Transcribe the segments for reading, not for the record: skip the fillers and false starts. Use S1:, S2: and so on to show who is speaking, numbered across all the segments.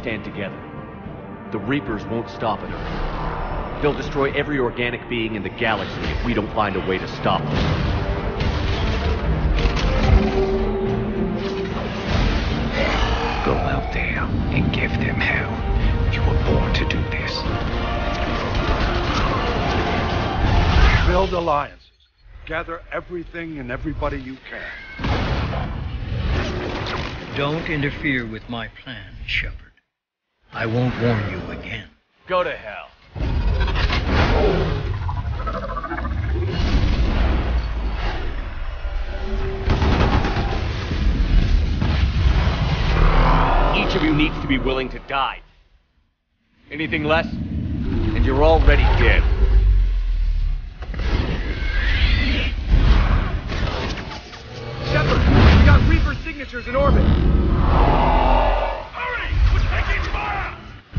S1: stand together. The Reapers won't stop at Earth. They'll destroy every organic being in the galaxy if we don't find a way to stop them.
S2: Go out there and give them hell. You were born to do this.
S3: Build alliances. Gather everything and everybody you can.
S4: Don't interfere with my plan, Shepard. I won't warn you again.
S1: Go to hell. Each of you needs to be willing to die. Anything less, and you're already dead.
S5: Shepard, we got Reaper signatures in orbit.
S3: Hurry! We're taking fire!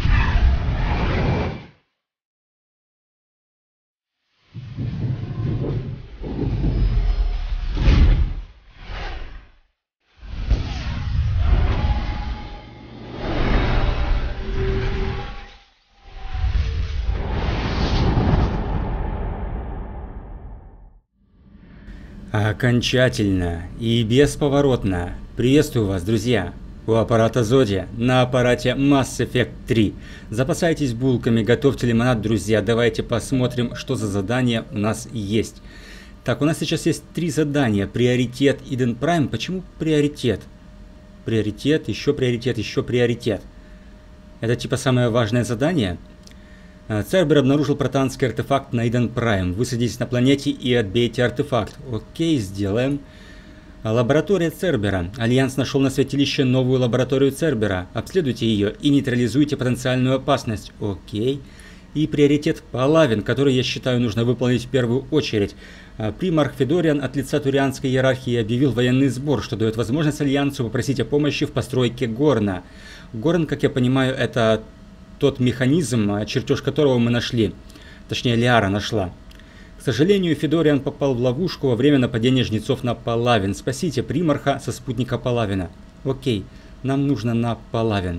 S6: Окончательно и бесповоротно приветствую вас, друзья, у аппарата Зодия на аппарате Mass Effect 3. Запасайтесь булками, готовьте лимонад, друзья, давайте посмотрим, что за задание у нас есть. Так, у нас сейчас есть 3 задания. Приоритет Eden Prime. Почему приоритет? Приоритет, еще приоритет, еще приоритет. Это типа самое важное задание? Цербер обнаружил протанский артефакт на Eden Prime. Высадитесь на планете и отбейте артефакт. Окей, сделаем. Лаборатория Цербера. Альянс нашел на святилище новую лабораторию Цербера. Обследуйте ее и нейтрализуйте потенциальную опасность. Окей. И приоритет Палавин, который, я считаю, нужно выполнить в первую очередь. Примарх Федориан от лица турианской иерархии объявил военный сбор, что дает возможность Альянсу попросить о помощи в постройке Горна. Горн, как я понимаю, это тот механизм, чертеж которого мы нашли. Точнее, Лиара нашла. К сожалению, Федориан попал в ловушку во время нападения жнецов на Палавин. Спасите Примарха со спутника Палавина. Окей, нам нужно на Палавин.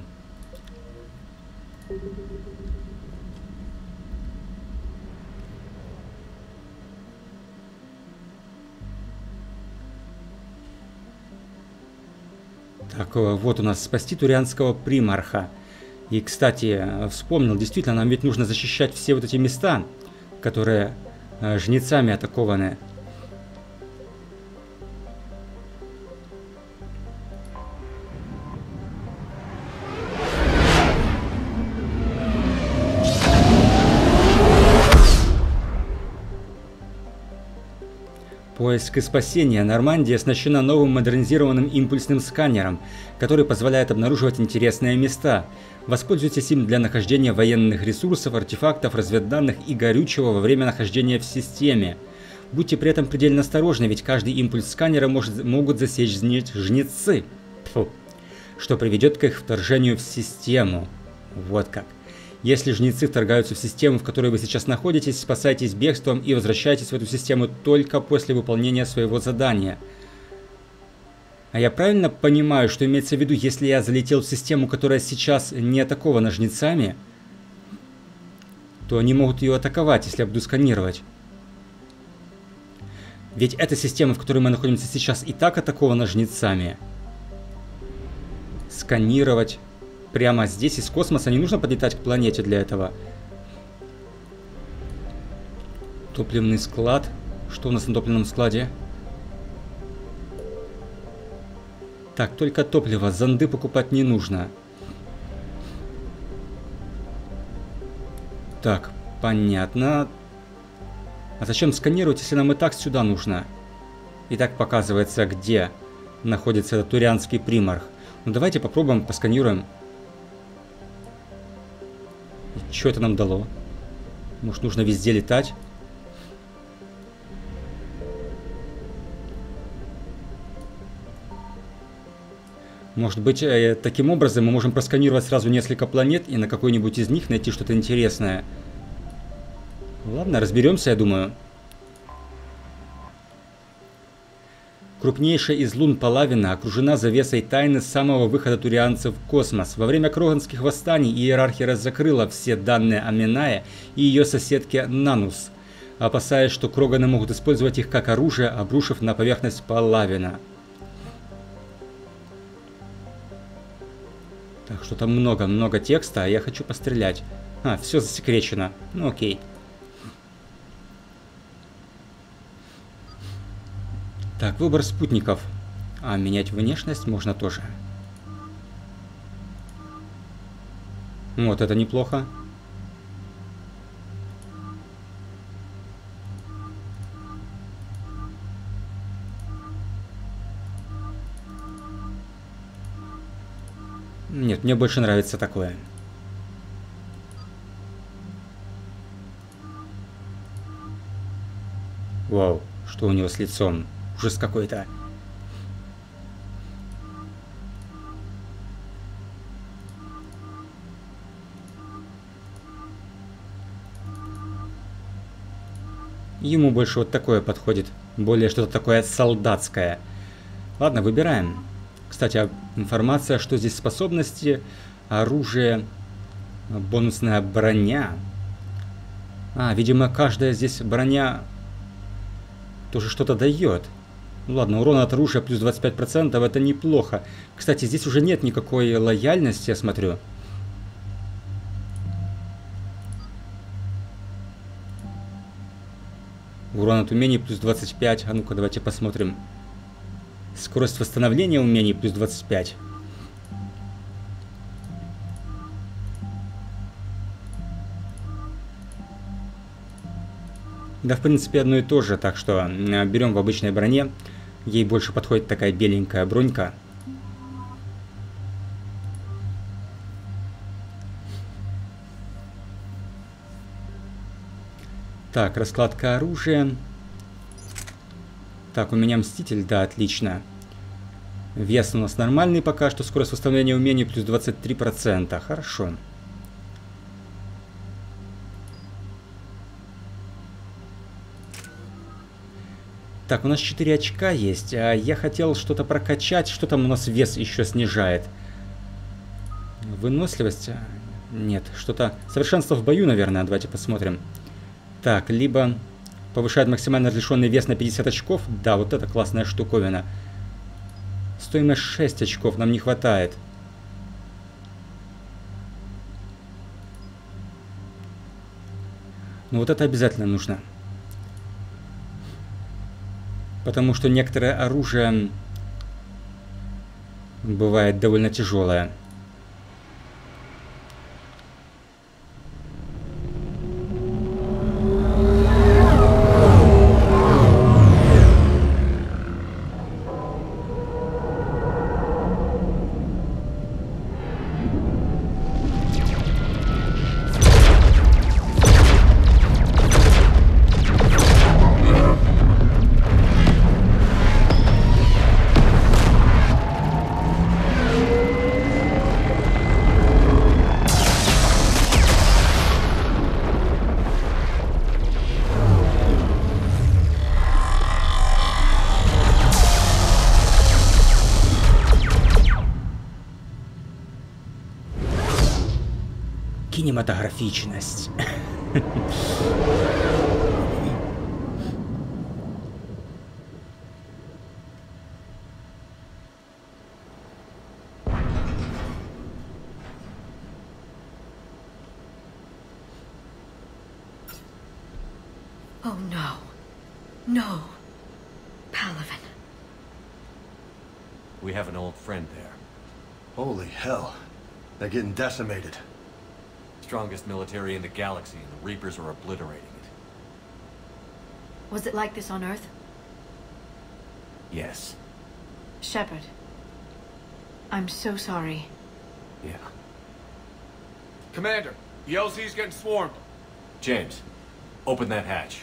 S6: Так, вот у нас спасти турианского Примарха. И, кстати, вспомнил, действительно, нам ведь нужно защищать все вот эти места, которые жнецами атакованы. Поиск и спасение. Нормандия оснащена новым модернизированным импульсным сканером, который позволяет обнаруживать интересные места. Воспользуйтесь им для нахождения военных ресурсов, артефактов, разведданных и горючего во время нахождения в системе. Будьте при этом предельно осторожны, ведь каждый импульс сканера могут засечь жнецы, что приведет к их вторжению в систему. Вот как. Если жнецы вторгаются в систему, в которой вы сейчас находитесь, спасайтесь бегством и возвращайтесь в эту систему только после выполнения своего задания. А я правильно понимаю, что имеется в виду, если я залетел в систему, которая сейчас не атакована жнецами, то они могут ее атаковать, если я буду сканировать. Ведь эта система, в которой мы находимся сейчас, и так атакована жнецами. Сканировать прямо здесь, из космоса, не нужно подлетать к планете для этого. Топливный склад. Что у нас на топливном складе? Так, только топливо. Зонды покупать не нужно. Так, понятно. А зачем сканировать, если нам и так сюда нужно? И так показывается, где находится этот турианский примарх. Ну давайте попробуем, посканируем. Что это нам дало? Может, нужно везде летать? Может быть, таким образом мы можем просканировать сразу несколько планет и на какой-нибудь из них найти что-то интересное. Ладно, разберемся, я думаю. Крупнейшая из лун Палавина окружена завесой тайны с самого выхода турианцев в космос. Во время кроганских восстаний иерархия закрыла все данные о Минае и ее соседке Нанус, опасаясь, что кроганы могут использовать их как оружие, обрушив на поверхность Палавина. Так, что там много текста, а я хочу пострелять. А, все засекречено. Ну окей. Так, выбор спутников. А менять внешность можно тоже. Вот это неплохо. Нет, мне больше нравится такое. Вау, что у него с лицом? Ужас какой-то. Ему больше вот такое подходит. Более что-то такое солдатское. Ладно, выбираем. Кстати, информация, что здесь способности, оружие, бонусная броня. А, видимо, каждая здесь броня тоже что-то дает. Ну ладно, урон от оружия плюс 25%, это неплохо. Кстати, здесь уже нет никакой лояльности, я смотрю. Урон от умений плюс 25. А ну-ка, давайте посмотрим. Скорость восстановления умений плюс 25. Да, в принципе, одно и то же, так что берем в обычной броне. Ей больше подходит такая беленькая бронька. Так, раскладка оружия. Так, у меня Мститель, да, отлично. Вес у нас нормальный пока что, скорость восстановления умений плюс 23%, хорошо. Так, у нас 4 очка есть, а я хотел что-то прокачать, что там у нас вес еще снижает. Выносливость? Нет, что-то... Совершенство в бою, наверное, давайте посмотрим. Так, либо... Повышает максимально разрешенный вес на 50 очков. Да, вот это классная штуковина. Стоимость 6 очков нам не хватает. Но вот это обязательно нужно. Потому что некоторое оружие бывает довольно тяжелое. Кинематографичность.
S7: Oh no. No. Palaven.
S1: We have an old friend there.
S3: Holy hell. They're getting decimated.
S1: Strongest military in the galaxy, and the Reapers are obliterating it.
S7: Was it like this on Earth?
S1: Yes.
S7: Shepard. I'm so sorry.
S1: Yeah.
S5: Commander, the LZ's getting swarmed.
S1: James, open that hatch.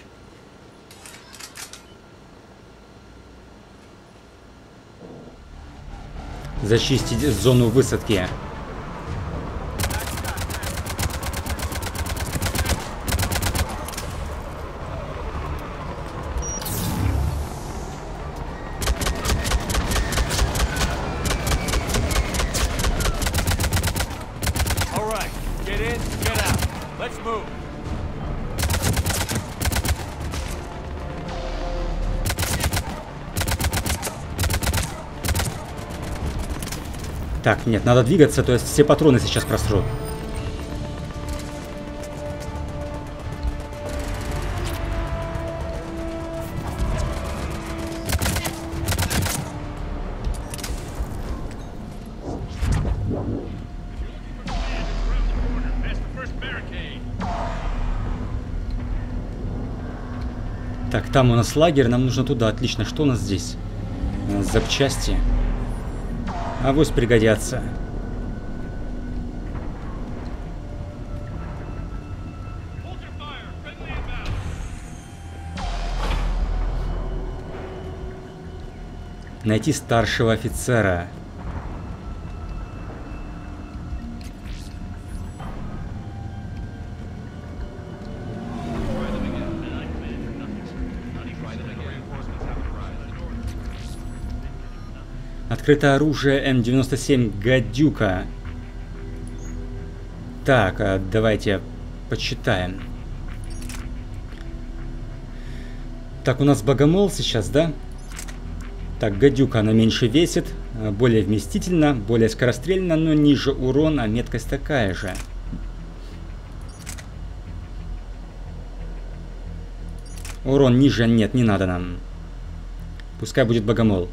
S6: Зачистить зону высадки.
S1: in, get out. Let's move.
S6: Так, нет, надо двигаться, то есть все патроны сейчас просру. Так, там у нас лагерь, нам нужно туда. Отлично, что у нас здесь? У нас запчасти. Авось пригодятся. Найти старшего офицера. Открыто оружие М97 «Гадюка». Так, давайте почитаем. Так, у нас богомол сейчас, да? Так, «Гадюка», она меньше весит, более вместительна, более скорострельна, но ниже урон, а меткость такая же. Урон ниже нет, не надо нам. Пускай будет богомол.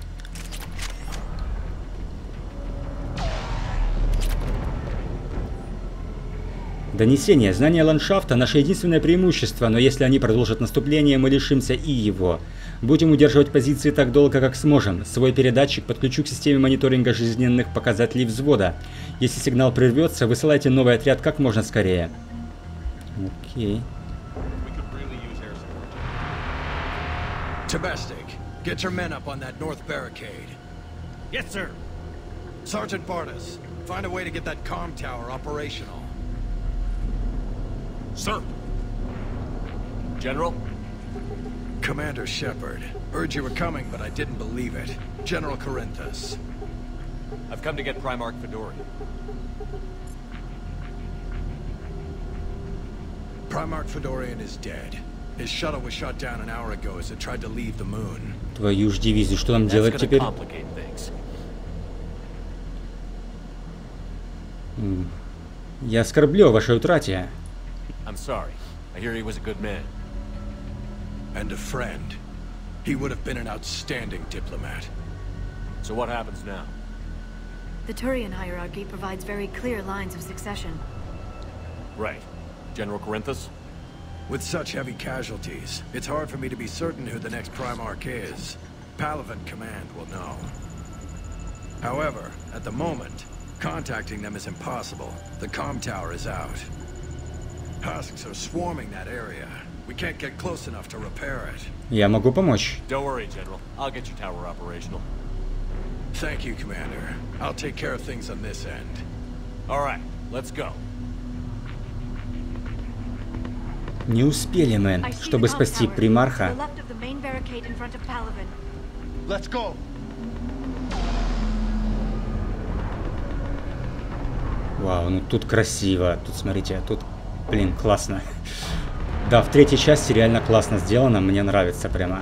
S6: Донесение. Знание ландшафта – наше единственное преимущество, но если они продолжат наступление, мы лишимся и его. Будем удерживать позиции так долго, как сможем. Свой передатчик подключу к системе мониторинга жизненных показателей взвода. Если сигнал прервется, высылайте новый отряд как можно скорее. Окей.
S3: Tabestic, get your men up on that north barricade.
S5: Yes, sir.
S3: Sergeant Bartas, find a way to get that comm tower operational.
S5: Sir.
S1: General?
S3: Commander Shepard, heard you were coming, but I didn't believe it. General Corinthus.
S1: I've come to get Primarch Fedorian.
S3: Primarch Fedorian is dead. His shuttle was shot down an hour ago as it tried to leave the moon.
S6: Твою ж дивизию, что нам делать теперь? Я оскорблю о вашей утрате.
S1: I'm sorry. I hear he was a good man.
S3: And a friend. He would have been an outstanding diplomat.
S1: So what happens now?
S7: The Turian hierarchy provides very clear lines of succession.
S1: Right. General Corinthus?
S3: With such heavy casualties, it's hard for me to be certain who the next Primarch is. Palaven Command will know. However, at the moment, contacting them is impossible. The comm tower is out. Husks are swarming that area. We can't get close enough to repair it.
S6: Я могу помочь.
S1: Don't worry, General. I'll get your tower operational.
S3: Thank you, Commander. I'll take care of things on this end.
S1: All right, let's go.
S6: Не успели мы, чтобы спасти примарха.
S5: Let's go.
S6: Вау, ну тут красиво. Тут, смотрите, тут, блин, классно. Да, в третьей части реально классно сделано. Мне нравится прямо.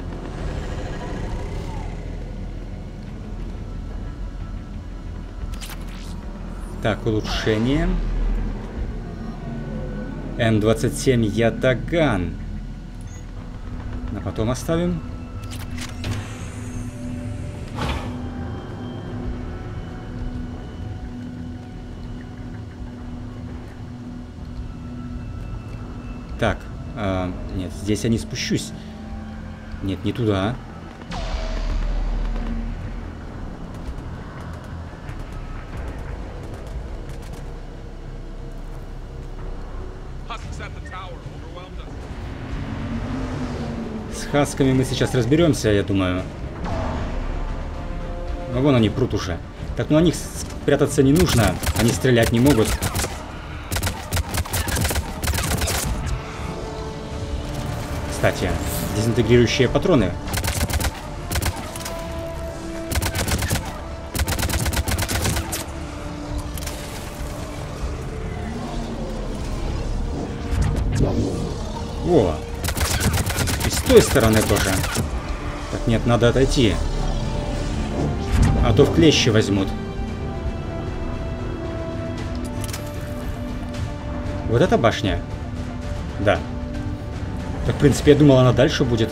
S6: Так, улучшение. М27 Ятаган. А потом оставим. Так, нет, здесь я не спущусь. Нет, не туда. С хасками мы сейчас разберемся, я думаю. А вон они прут уже. Так, ну на них прятаться не нужно. Они стрелять не могут. Кстати, дезинтегрирующие патроны. О! И с той стороны тоже. Так, нет, надо отойти. А то в клещи возьмут. Вот эта башня? Да. Так, в принципе, я думал, она дальше будет.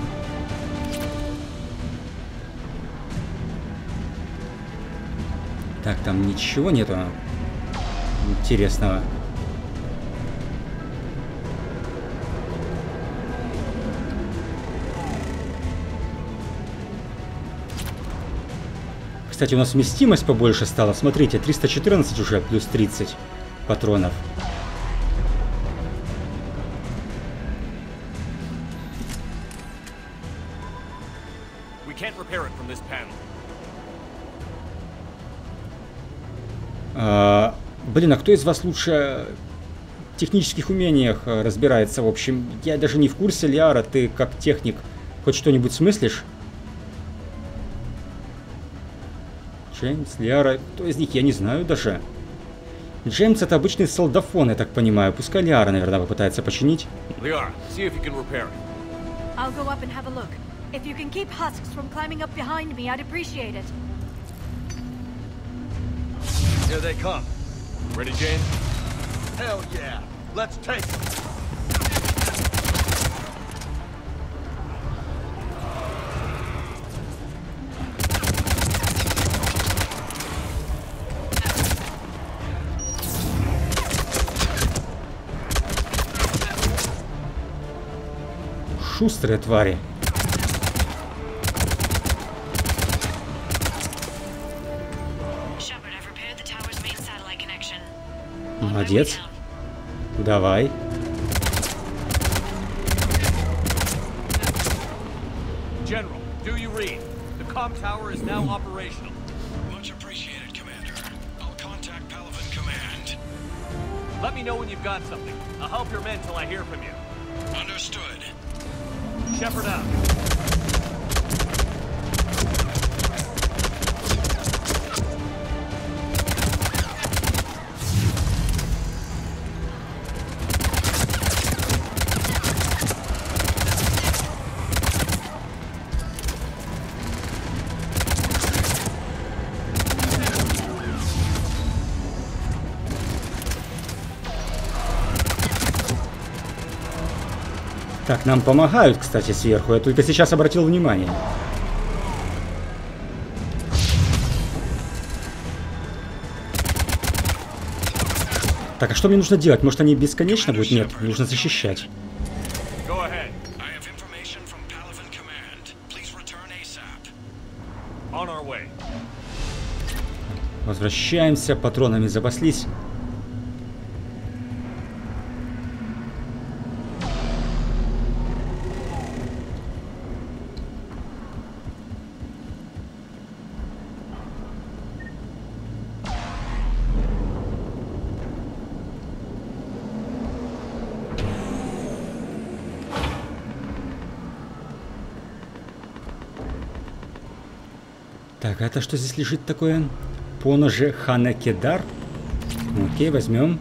S6: Так, там ничего нету интересного. Кстати, у нас вместимость побольше стала. Смотрите, 314 уже, плюс 30 патронов. Блин, а кто из вас лучше в технических умениях разбирается? В общем, я даже не в курсе. Лиара, ты как техник хоть что-нибудь смыслишь? Джеймс, Лиара, кто из них, я не знаю даже. Джеймс — это обычный солдафон, я так понимаю. Пускай Лиара, наверное, попытается починить.
S5: Liara, see if you can repair it.
S7: I'll go up and have a look. If you can keep husks from climbing up behind me, I'd appreciate it.
S5: Here they come. Ready, James? Hell yeah! Let's take them!
S6: Шустрые твари. Молодец. Давай.
S5: General, do you read? The comm tower is now operational.
S3: Much appreciated, Commander. I'll contact Palaven Command.
S5: Let me know when you've got something. I'll help your men till I hear from you.
S3: Understood.
S5: Shepard out.
S6: Так, нам помогают, кстати, сверху. Я только сейчас обратил внимание. Так, а что мне нужно делать? Может, они бесконечно будут? Нет, нужно защищать. Возвращаемся, патронами запаслись. Так, а это что здесь лежит такое? Поножи Ханекедар. Окей, возьмем.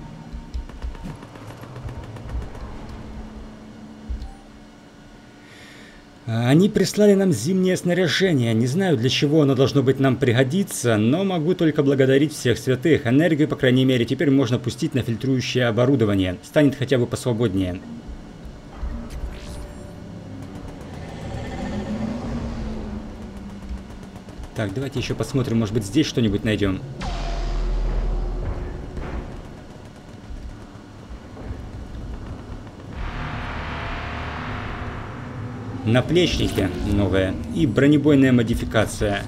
S6: Они прислали нам зимнее снаряжение. Не знаю, для чего оно должно быть нам пригодиться, но могу только благодарить всех святых. Энергию, по крайней мере, теперь можно пустить на фильтрующее оборудование. Станет хотя бы посвободнее. Так, давайте еще посмотрим, может быть, здесь что-нибудь найдем. Наплечники новые и бронебойная модификация.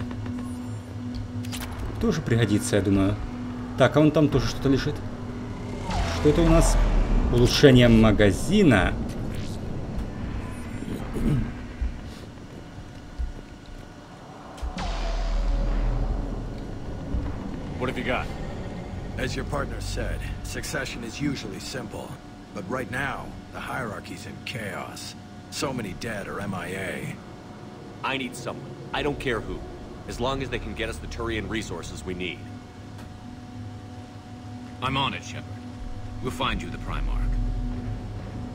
S6: Тоже пригодится, я думаю. Так, а вон там тоже что-то лежит. Что это у нас? Улучшение магазина.
S5: What have you got?
S3: As your partner said, succession is usually simple. But right now, the hierarchy's in chaos. So many dead or MIA.
S1: I need someone. I don't care who. As long as they can get us the Turian resources we need.
S2: I'm on it, Shepard. We'll find you the Primarch.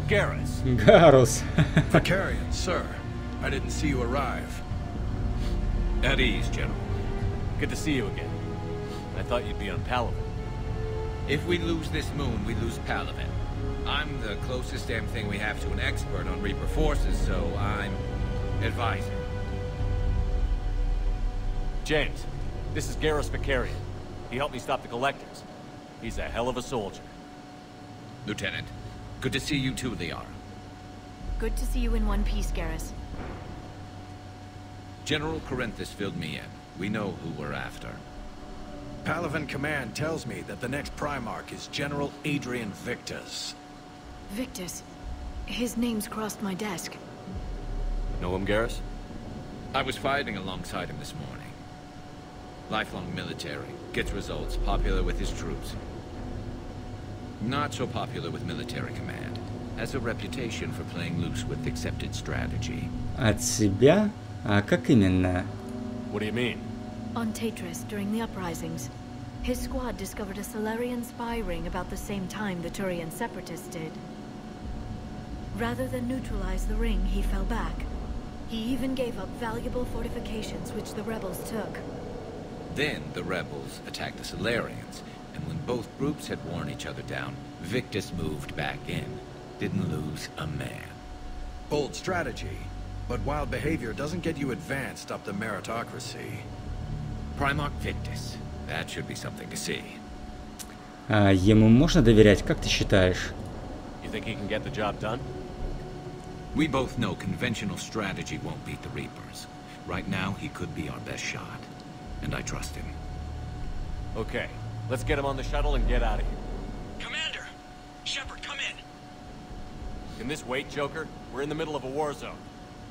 S5: Garrus.
S6: Гарус.
S3: Vicarian, sir. I didn't see you arrive.
S5: At ease, General. Good to see you again. I thought you'd be on Palaven.
S2: If we lose this moon, we lose Palaven. I'm the closest damn thing we have to an expert on Reaper forces, so I'm advising.
S5: James, this is Garrus Vicarian. He helped me stop the Collectors. He's a hell of a soldier.
S2: Lieutenant, good to see you too, Liara.
S7: Good to see you in one piece, Garrus.
S2: General Corinthus filled me in. We know who we're after.
S3: Palaven Command tells me that the next Primarch is General Adrian Victus.
S7: Victus. His name's crossed my desk.
S5: Know him, Garrus?
S2: I was fighting alongside him this morning. Lifelong military, gets results, popular with his troops. Not so popular with military command. Has a reputation for playing loose with accepted strategy.
S6: От себя? А как именно?
S5: What do you mean?
S7: On Tatris, during the uprisings, his squad discovered a Salarian spy ring about the same time the Turian separatists did. Rather than neutralize the ring, he fell back. He even gave up valuable fortifications which the rebels took.
S2: Then the rebels attacked the Salarians, and when both groups had worn each other down, Victus moved back in. Didn't lose a man.
S3: Bold strategy, but wild behavior doesn't get you advanced up the meritocracy.
S2: Primarch Victus. That should be something to see.
S6: А ему можно доверять, как ты считаешь?
S5: You think he can get the job done?
S2: We both know conventional strategy won't beat the Reapers. Right now, he could be our best shot. And I trust him.
S5: Okay, let's get him on the shuttle and get out of here.
S8: Commander! Shepard, come in!
S5: Can this wait, Joker? We're in the middle of a war zone.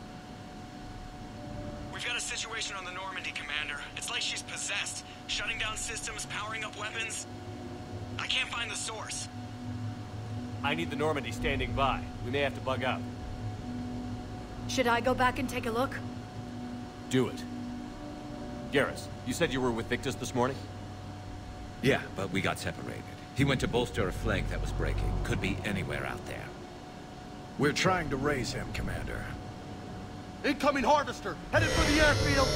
S8: We've got a situation on the Normandy, Commander. It's like she's possessed. Shutting down systems, powering up weapons. I can't find the source.
S5: I need the Normandy standing by. We may have to bug out.
S7: Should I go back and take a look?
S5: Do it. Garrus, you said you were with Victus this morning?
S2: Yeah, but we got separated. He went to bolster a flank that was breaking. Could be anywhere out there.
S3: We're trying to raise him, Commander.
S5: Incoming Harvester! Headed for the airfield!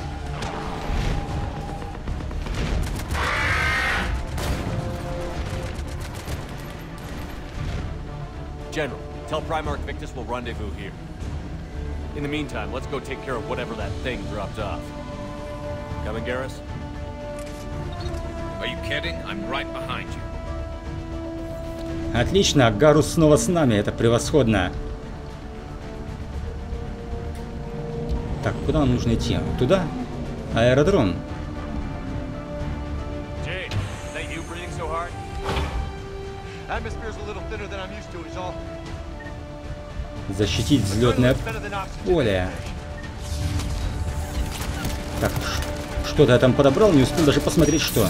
S5: General, tell Primarch Victus we'll rendezvous here. In the meantime, let's go take care of whatever that thing dropped off. Coming, Garrus?
S2: Are you kidding? I'm right behind you.
S6: Отлично, Гарус снова с нами, это превосходно. Так, куда нам нужно идти? Туда? Аэродром.
S5: Jane, is that you breathing so hard? Atmosphere's a little thinner than I'm used to, is all.
S6: Защитить взлетное поле. Так, что-то я там подобрал, не успел даже посмотреть, что.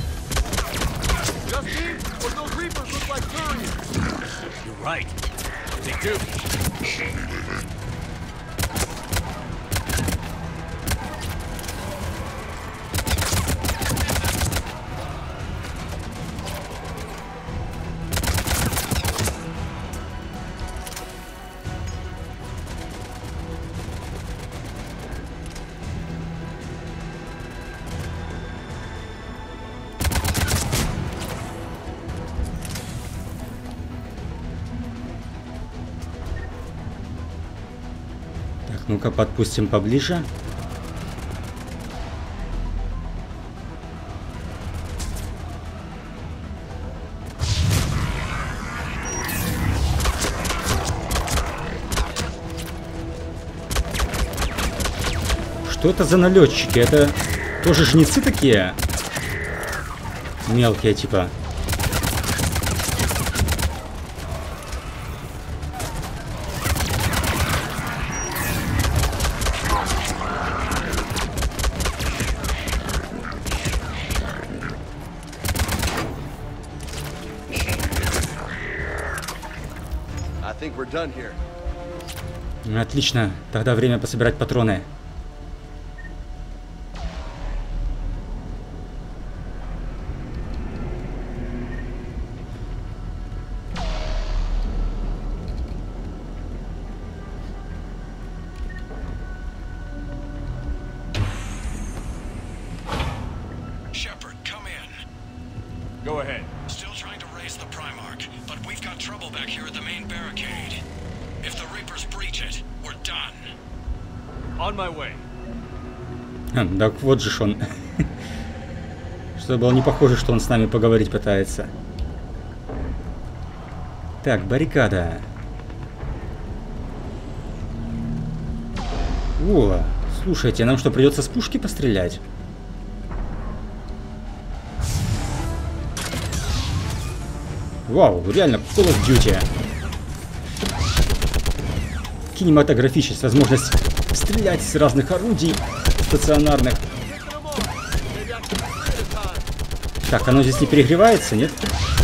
S5: Right. They do.
S6: Ну-ка, подпустим поближе. Что это за налетчики? Это тоже жнецы такие? Мелкие типа. Отлично, тогда время пособирать патроны.
S5: Go ahead.
S8: Still trying to raise the Primarch, but we've got trouble back here at the main barricade. If the Reapers breach it, we're done.
S5: On my way.
S6: Так вот же он. Что было не похоже, что он с нами поговорить пытается. Так, баррикада. О, слушайте, нам что, придется с пушки пострелять? Вау, реально, Call of Duty. Кинематографичность, возможность стрелять с разных орудий стационарных. Так, оно здесь не перегревается, нет?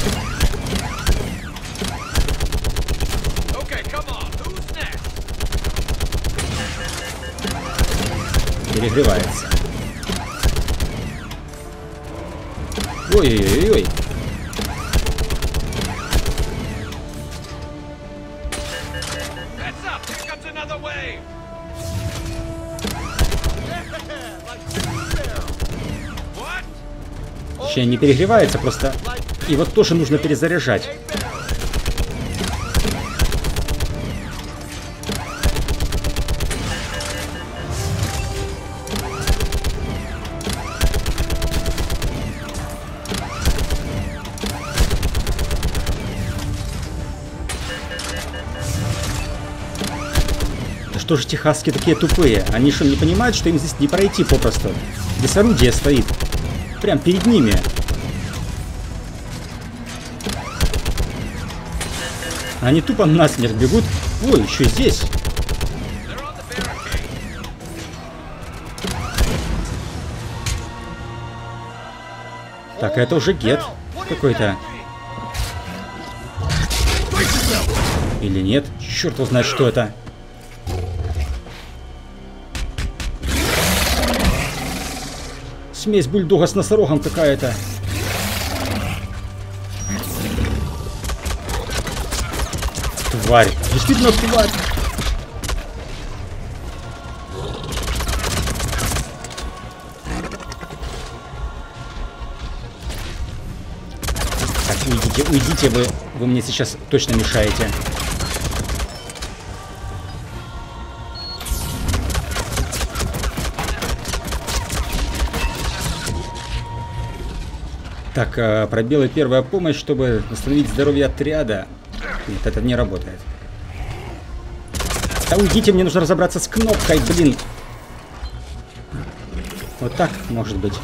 S6: Перегревается. Ой-ой-ой-ой. Вообще не перегревается, просто его тоже нужно перезаряжать. Да что же техасские такие тупые? Они что, не понимают, что им здесь не пройти попросту? Здесь орудие стоит. Прям перед ними. Они тупо насмерть бегут. Ой, еще здесь. Так, это уже гет какой-то. Или нет? Черт его знает, что это. Смесь бульдога с носорогом какая-то. Тварь. Действительно тварь. Так, уйдите, уйдите вы. Вы мне сейчас точно мешаете. Так, пробелы первая помощь, чтобы восстановить здоровье отряда. Нет, это не работает. Да уйдите, мне нужно разобраться с кнопкой, блин. Вот так, может быть.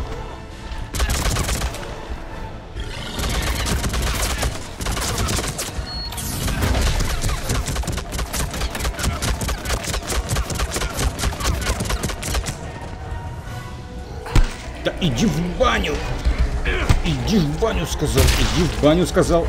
S6: Да иди в баню! Иди в баню, сказал. Иди в баню, сказал.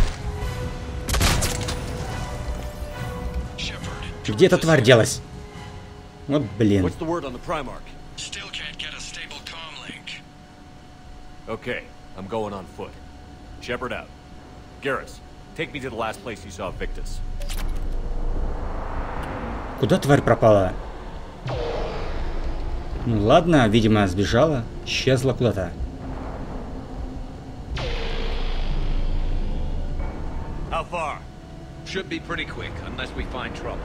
S6: Где эта тварь делась? Вот блин.
S5: What's the word on the Primarch?
S8: Still can't get a stable comm link.
S5: Okay, I'm going on foot. Shepard out. Garrus, take me to the last place you saw Victus.
S6: Куда тварь пропала? Ну ладно, видимо, сбежала, исчезла куда-то.
S2: How far? Should be pretty quick, unless we find trouble.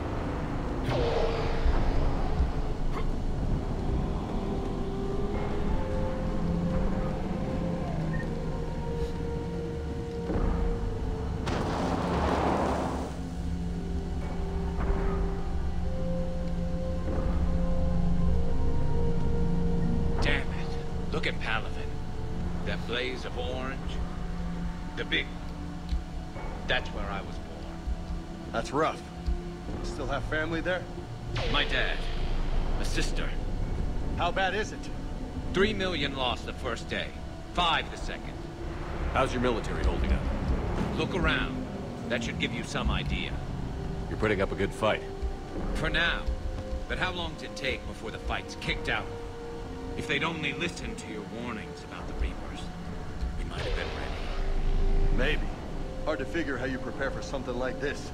S2: Damn it. Look at Palaven. That blaze of orange. The big... That's where I was born.
S9: That's rough. Still have family there?
S2: My dad. A sister.
S9: How bad is it?
S2: 3 million lost the first day. 5 the second.
S5: How's your military holding up?
S2: Look around. That should give you some idea.
S5: You're putting up a good fight.
S2: For now. But how long did it take before the fight's kicked out? If they'd only listened to your warnings about the Reapers, we might have been ready.
S9: Maybe. Hard to figure how you prepare for something like this.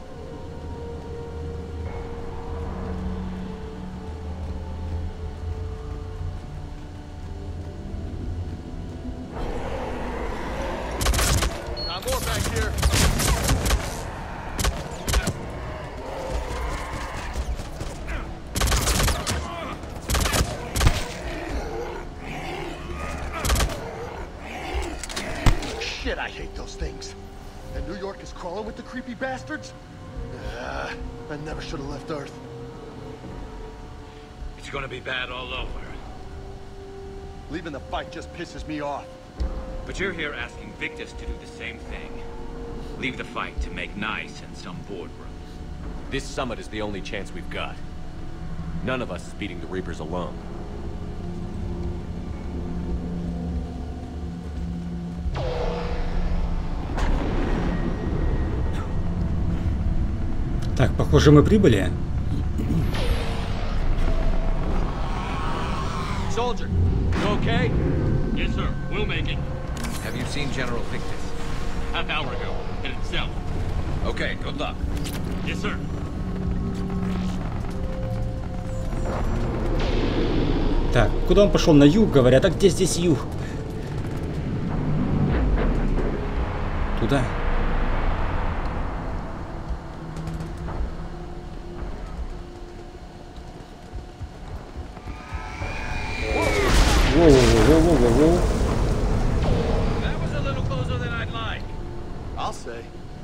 S9: back here. Shit, I hate those things. And New York is crawling with the creepy bastards? I never should have left Earth.
S2: It's gonna be bad all over.
S9: Leaving the fight just pisses me off.
S2: But you're here asking Victus to do the same thing. Leave the fight to make nice in some boardroom.
S5: This summit is the only chance we've got. None of us is beating the Reapers alone.
S6: Так, похоже, мы прибыли.
S5: Soldier, you okay?
S10: Yes, sir. We'll make it.
S2: Have you seen General Victus?
S10: Half hour ago. Headed south.
S2: Okay, good luck.
S10: Yes, sir.
S6: Так, куда он пошел? На юг, говорят. А где здесь юг? Туда. Воу-воу-воу-воу-воу.
S2: That was a little closer than I'd like.
S9: I'll say.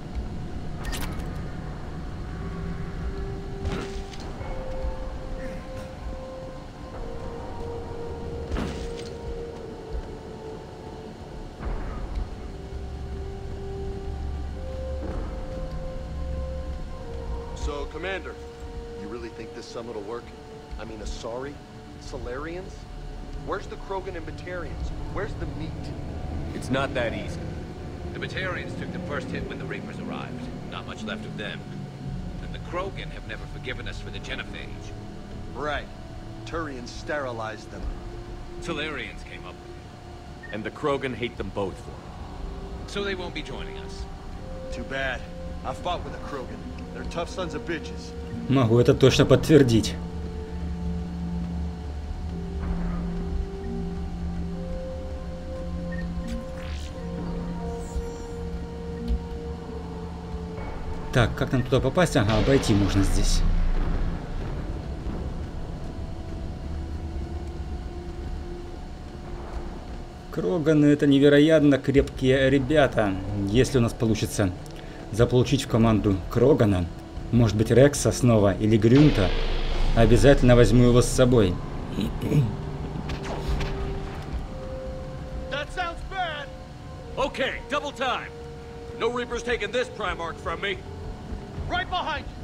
S9: So, Commander, you really think this summit will work? I mean, Asari? Solarians? Where's the Krogan and Batarians? Where's the meat?
S5: It's not that easy.
S2: The Batarians took the first hit when the Reapers arrived. Not much left of them. And the Krogan have never forgiven us for the Genophage.
S9: Right. Turians sterilized them.
S2: Solarians came up with it.
S5: And the Krogan hate them both for it.
S2: So they won't be joining us.
S9: Too bad. I fought with a Krogan. They're tough sons of bitches.
S6: Могу это точно подтвердить. Так, как нам туда попасть? Ага, обойти можно здесь. Кроганы — это невероятно крепкие ребята. Если у нас получится заполучить в команду Крогана, может быть Рекса снова или Грюнта, обязательно возьму его с собой.
S5: That sounds bad. Okay, double time. No Reapers taking this Primarch from me. Right behind you.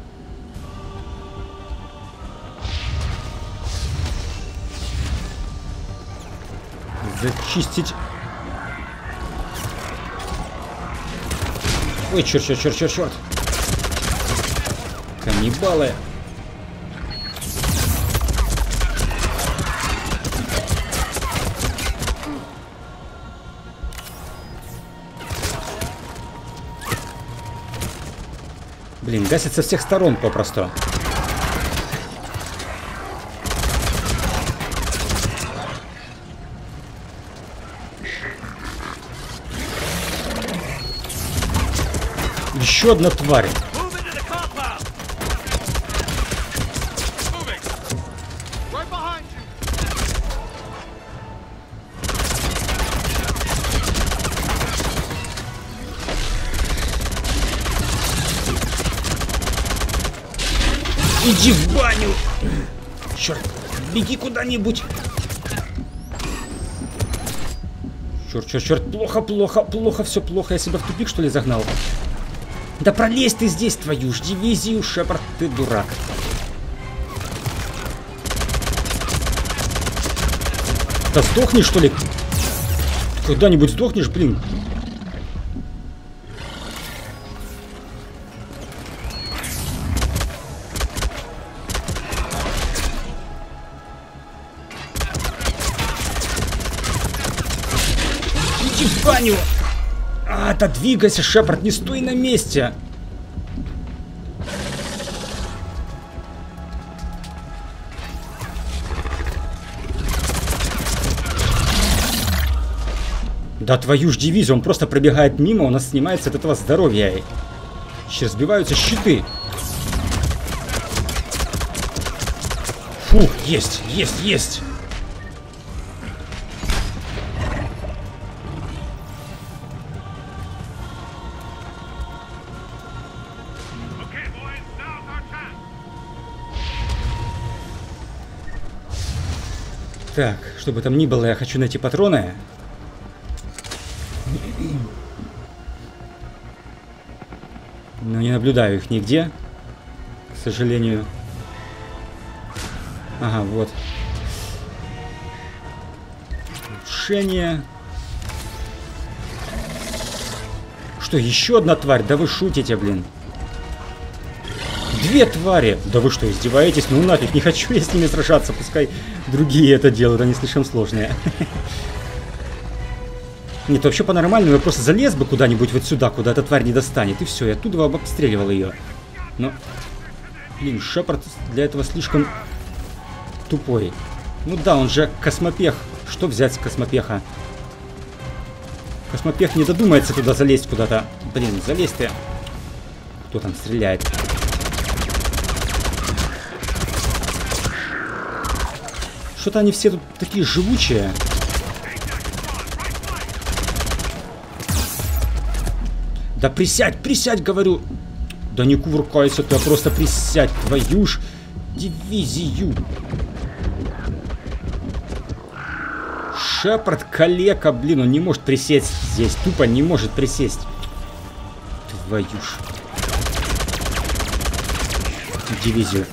S6: Зачистить. Ой, черт. Каннибалы. Блин, гасит со всех сторон попросту. Еще одна тварь. Иди в баню! Черт, беги куда-нибудь! Черт, плохо, все плохо. Я себя в тупик, что ли, загнал? Да пролезь ты здесь, твою ж дивизию, Шепард, ты дурак. Да сдохни, что ли? Когда-нибудь сдохнешь, блин? Иди в баню! Да двигайся, Шепард, не стой на месте! Да твою ж дивизию, он просто пробегает мимо, у нас снимается от этого здоровья. Сейчас разбиваются щиты. Фух, есть, есть, есть. Так, что бы там ни было, я хочу найти патроны. Но не наблюдаю их нигде, к сожалению. Ага, вот. Улучшение. Что, еще одна тварь? Да вы шутите, блин. Две твари! Да вы что, издеваетесь? Ну нафиг, не хочу я с ними сражаться. Пускай другие это делают, они слишком сложные. Нет, вообще по-нормальному я просто залез бы куда-нибудь вот сюда, куда эта тварь не достанет. И все, я оттуда обстреливал ее. Но, блин, Шепард для этого слишком тупой. Ну да, он же космопех. Что взять с космопеха? Космопех не додумается туда залезть куда-то. Блин, залезь ты. Кто там стреляет? Что-то они все тут такие живучие. Да присядь, присядь, говорю. Да не кувыркайся ты, а просто присядь, твою ж дивизию. Шепард калека, блин, он не может присесть здесь. Тупо не может присесть. Твою ж дивизию.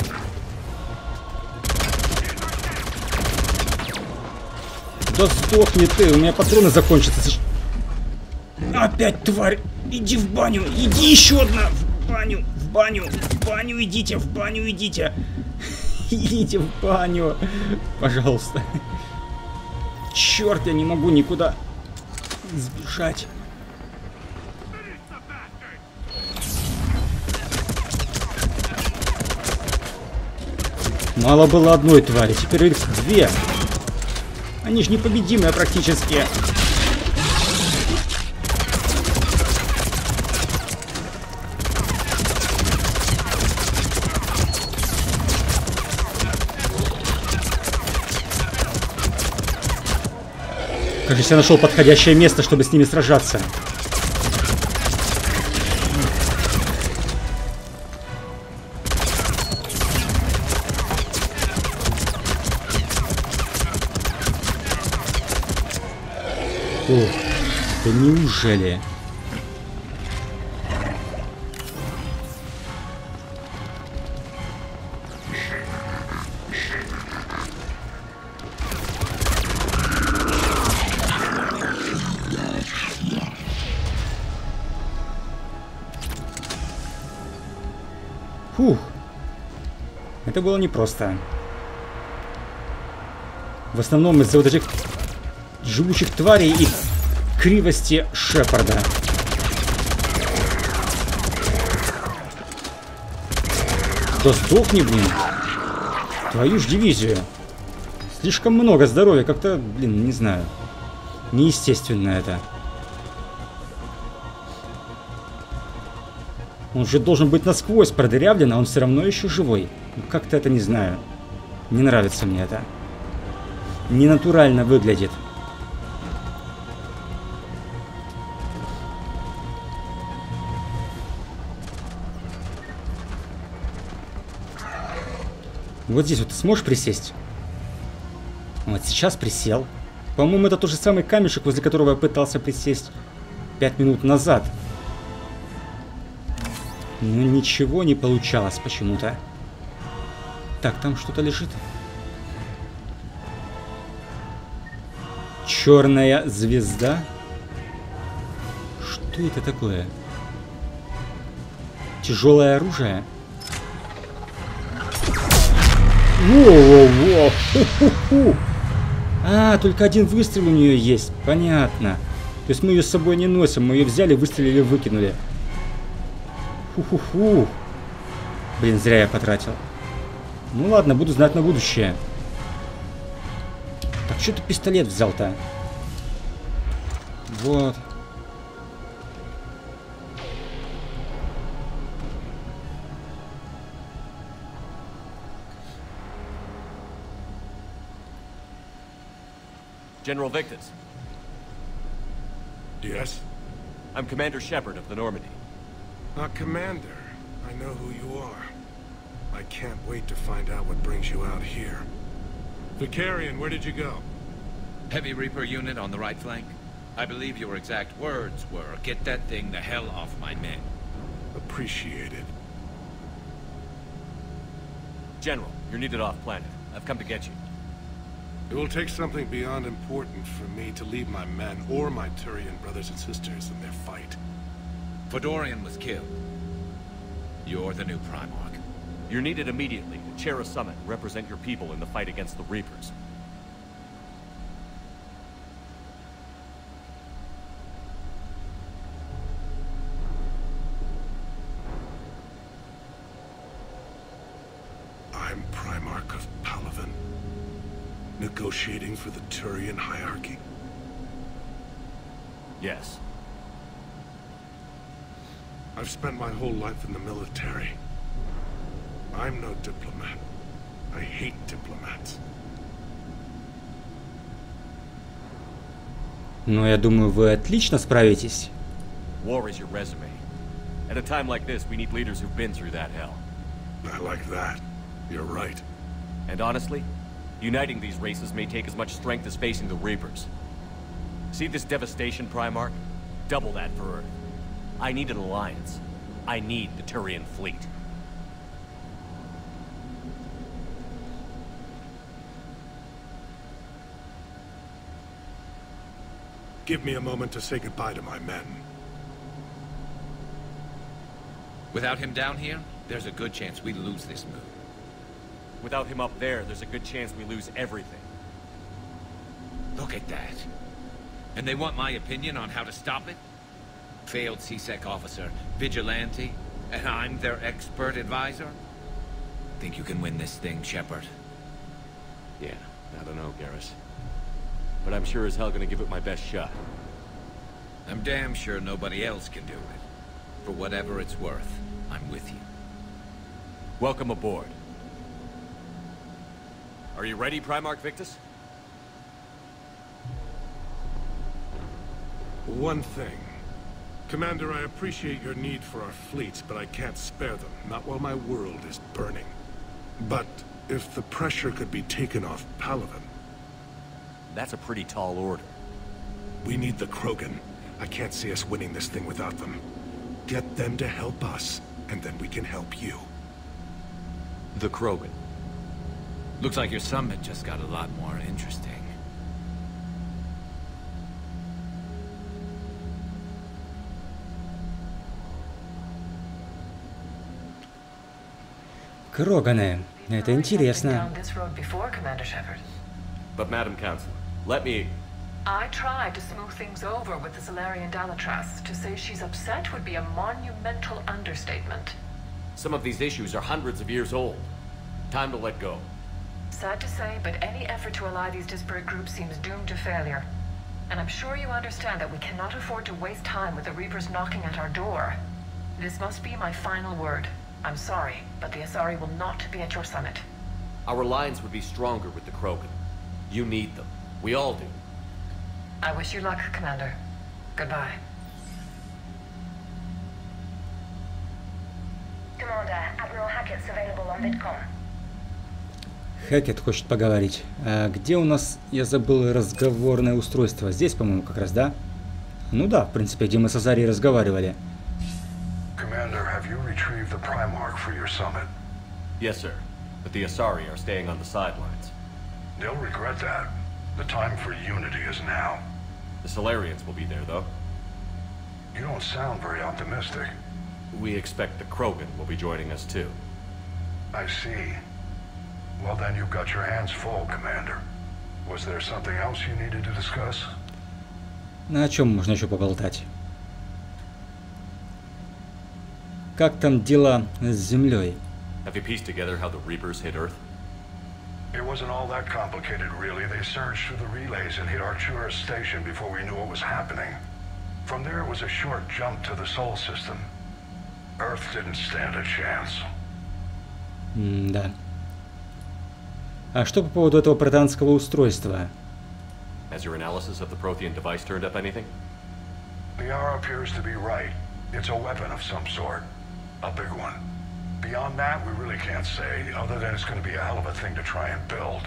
S6: Да сдохни ты, у меня патроны закончатся. Опять тварь. Иди в баню, иди еще одна. В баню, в баню, в баню идите, в баню идите. Идите в баню. Пожалуйста. Черт, я не могу никуда сбежать. Мало было одной твари, теперь их две. Они же непобедимые практически. Кажется, я нашел подходящее место, чтобы с ними сражаться. Ох, да неужели? Фух. Это было непросто. В основном из-за вот этих живучих тварей и кривости Шепарда. Да сдохни, блин. Твою ж дивизию. Слишком много здоровья. Как-то, блин, не знаю. Неестественно это. Он же должен быть насквозь продырявлен, а он все равно еще живой. Ну, как-то это не знаю. Не нравится мне это. Ненатурально выглядит. Вот здесь вот ты сможешь присесть? Вот сейчас присел. По-моему, это тот же самый камешек, возле которого я пытался присесть 5 минут назад. Но ничего не получалось почему-то. Так, там что-то лежит. Черная звезда? Что это такое? Тяжелое оружие? Во-во-во! Ху-ху-ху! А, только один выстрел у нее есть. Понятно. То есть мы ее с собой не носим. Мы ее взяли, выстрелили, выкинули. Фу-фу-фу. Блин, зря я потратил. Ну ладно, буду знать на будущее. Так, что ты пистолет взял-то? Вот.
S5: General Victus.
S11: Yes?
S5: I'm Commander Shepard of the Normandy.
S11: Commander, I know who you are. I can't wait to find out what brings you out here. Vicarian, where did you go?
S2: Heavy Reaper unit on the right flank. I believe your exact words were, "Get that thing the hell off my men."
S11: Appreciated.
S5: General, you're needed off-planet. I've come to get you.
S11: It will take something beyond important for me to leave my men or my Turian brothers and sisters in their fight.
S2: Fedorian was killed. You're the new Primarch.
S5: You're needed immediately to chair a summit and represent your people in the fight against the Reapers.
S11: I'm Primarch of Palaven, negotiating for the Turian hierarchy.
S5: Yes.
S11: I've spent my whole life in the military. I'm no diplomat. I hate diplomats.
S6: Но я думаю, вы отлично справитесь.
S5: War is your resume. At a time like this, we need leaders who've been through that hell.
S11: I like that. You're right.
S5: And honestly, uniting these races may take as much strength as facing the Reapers. See this devastation, Primarch? Double that for Earth. I need an alliance. I need the Turian fleet.
S11: Give me a moment to say goodbye to my men.
S2: Without him down here, there's a good chance we lose this move.
S5: Without him up there, there's a good chance we lose everything.
S2: Look at that. And they want my opinion on how to stop it? Failed CSEC officer, vigilante, and I'm their expert advisor? Think you can win this thing, Shepard?
S5: Yeah, I don't know, Garrus. But I'm sure as hell gonna give it my best shot.
S2: I'm damn sure nobody else can do it. For whatever it's worth, I'm with you.
S5: Welcome aboard. Are you ready, Primarch Victus?
S11: One thing. Commander, I appreciate your need for our fleets, but I can't spare them, not while my world is burning. But if the pressure could be taken off Palaven...
S5: That's a pretty tall order.
S11: We need the Krogan. I can't see us winning this thing without them. Get them to help us, and then we can help you.
S5: The Krogan.
S2: Looks like your summit just got a lot more interesting.
S6: Кроганы. Это интересно.
S5: But Madam Counsel, let me...
S12: I tried to smooth things over with the Salarian Dalatras. To say she's upset would be a monumental understatement.
S5: Some of these issues are hundreds of years old. Time to let go.
S12: Sad to say, but any effort to ally these disparate groups seems doomed to failure. And I'm sure you understand that we cannot afford to waste time with the Reapers knocking at our door. This must be my final word. I'm sorry, but the Asari will not be at your summit.
S5: Our alliance would be stronger with the Krogan. You need them. We all do.
S12: I wish you luck, Commander. Goodbye.
S13: Commander, Admiral Hackett's available on Vidcom.
S6: Хакет хочет поговорить. А где у нас, я забыл, разговорное устройство? Здесь, по-моему, как раз, да? Ну да, в принципе, где мы с Азарией разговаривали.
S14: Commander, have you retrieved the Primarch for your summit?
S5: Yes, sir. But the Asari are staying on the sidelines.
S14: They'll regret that. The time for unity is now.
S5: The Salarians will be there, though.
S14: You don't sound very optimistic.
S5: We expect the Krogan will be joining us, too.
S14: I see. Well, then you've got your hands full, Commander. Was there something else you needed to discuss?
S6: На чем можно еще поболтать? Как там дела с Землей?
S5: Have you pieced together how the Reapers hit Earth?
S14: It wasn't all that complicated, really. They surged through the relays and hit Arcturus station before we knew what was happening. From there it was a short jump to the Sol system. Earth didn't stand a chance.
S6: Да. А что по поводу этого протанского устройства?
S5: Has your analysis of the Prothean device turned up anything?
S14: The R appears to be right. It's a weapon of some sort. A big one. Beyond that, we really can't say, other than it's going to be a hell of a thing to try and build.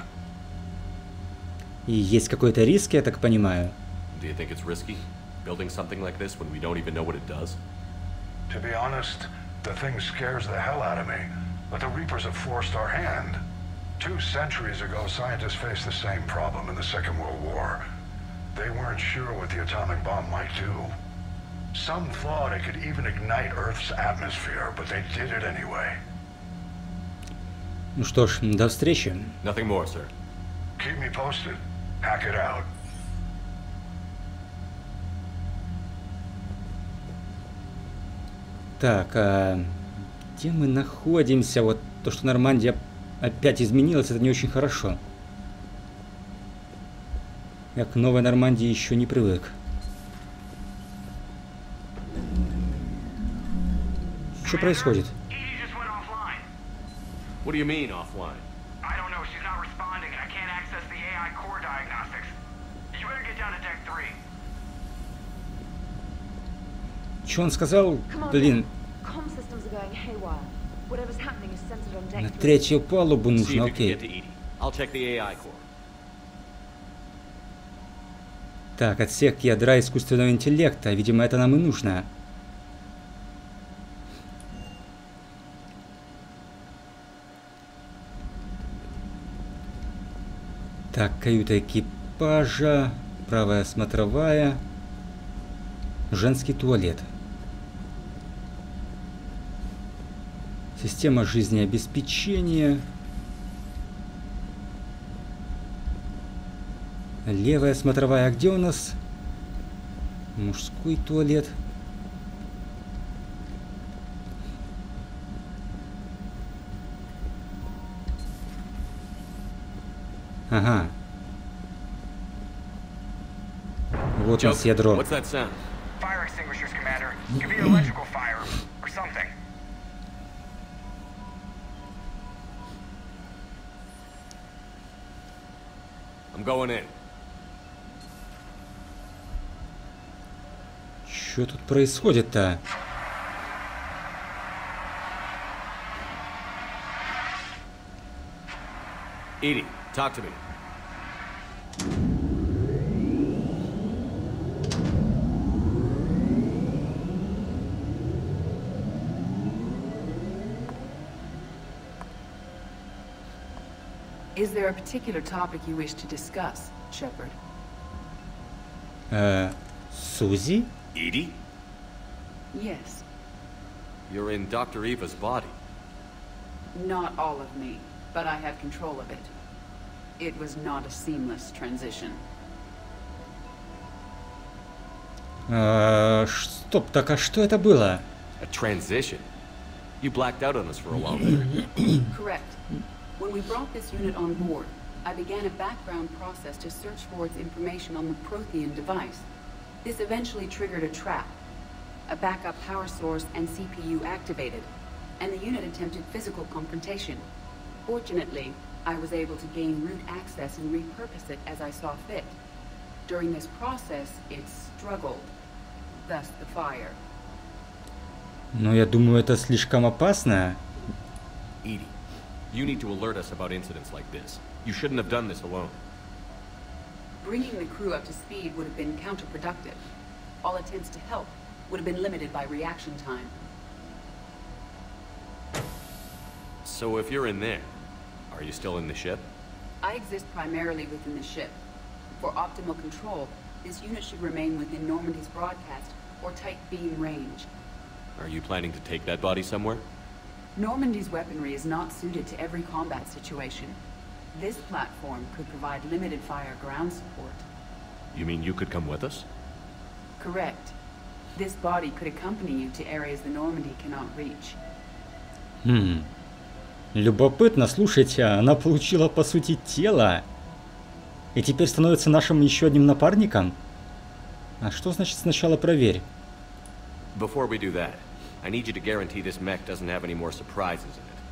S6: И есть какой-то риск, я так понимаю.
S5: Do you think it's risky, building something like this when we don't even know what it does?
S14: To be honest, the thing scares the hell out of me. But the Reapers have forced our hand. 2 centuries ago, scientists faced the same problem in the Second World War. They weren't sure what the atomic bomb might do. Some thought it could even ignite Earth's atmosphere, but they did it anyway.
S6: Ну что ж, до встречи.
S5: Nothing more, sir.
S14: Keep me posted. Hack it out.
S6: Так, где мы находимся? Вот то, что Нормандия опять изменилась, это не очень хорошо. Я к новой Нормандии еще не привык. Что происходит?
S5: What do you mean, offline?
S8: I don't know. She's not responding, and I can't access the AI core diagnostics. You better get down to deck 3.
S6: Что он сказал? Блин,
S15: Com systems are going haywire. Whatever's happening is centered on deck
S6: на
S15: 3.
S6: третью палубу нужно, окей.
S5: I'll check the AI core.
S6: Так, отсек ядра искусственного интеллекта. Видимо, это нам и нужно. Так, каюта экипажа, правая смотровая, женский туалет. Система жизнеобеспечения. Левая смотровая. А где у нас мужской туалет? Ага. Вот у нас ядро.
S5: What's that sound?
S8: Fire extinguishers, Commander. Could be electrical fire or something.
S5: I'm going in.
S6: Что тут происходит-то?
S5: Edie, talk to me.
S16: Is there a particular topic you wish to discuss, Shepard?
S6: Susie?
S5: Edie?
S16: Yes.
S5: You're in Dr. Eva's body.
S16: Not all of me, but I have control of it. It was not a seamless transition.
S6: Стоп, так а что это было?
S5: A transition? You blacked out on us for a while there.
S16: Correct. When we brought this unit on board, I began a background process to search for its information on the Prothean device. This eventually triggered a trap. A backup power source and CPU activated, and the unit attempted physical confrontation. Fortunately, I was able to gain root access and repurpose it as I saw fit. During this process, it struggled. Thus the fire.
S6: Но я думаю, это слишком опасно.
S5: Edie, you need to alert us about incidents like this. You shouldn't have done this alone.
S16: Bringing the crew up to speed would have been counterproductive. All attempts to help would have been limited by reaction time.
S5: So if you're in there, are you still in the ship?
S16: I exist primarily within the ship. For optimal control, this unit should remain within Normandy's broadcast or tight beam range.
S5: Are you planning to take that body somewhere?
S16: Normandy's weaponry is not suited to every combat situation. This platform could provide limited fire ground support.
S5: You mean you could come with us?
S16: Correct. This body could accompany you to areas the Normandy cannot reach.
S6: Любопытно, слушайте, она получила по сути тело. И теперь становится нашим еще одним напарником. А что значит сначала проверь?
S5: Before we do that, I need you to guarantee this mech doesn't have any more surprises in it.